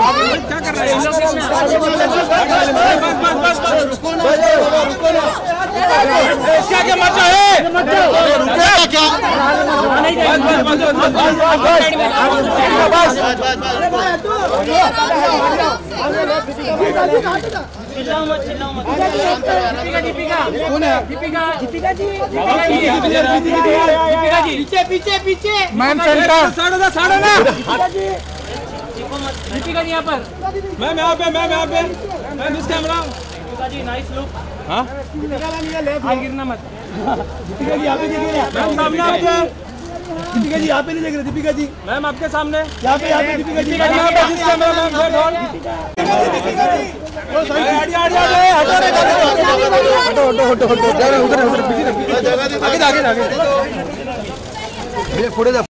क्या कर रहे हैं? क्या क्या मचा है? रुकेगा क्या? पीछे पीछे मैम सेंटर साढ़े ना दीपिका जी यहाँ पर। मैम यहाँ पे मैम इस कैमरा जी नाइस लुक। हाँ गिरना मत। दीपिका जी यहाँ पे दिख रहे हैं मैम सामने आपके। दीपिका जी यहाँ पे नहीं देख रहे। दीपिका जी मैम आपके सामने यहाँ पे दीपिका जी यहाँ पे जिस कैमरा मैम हटो उधर आगे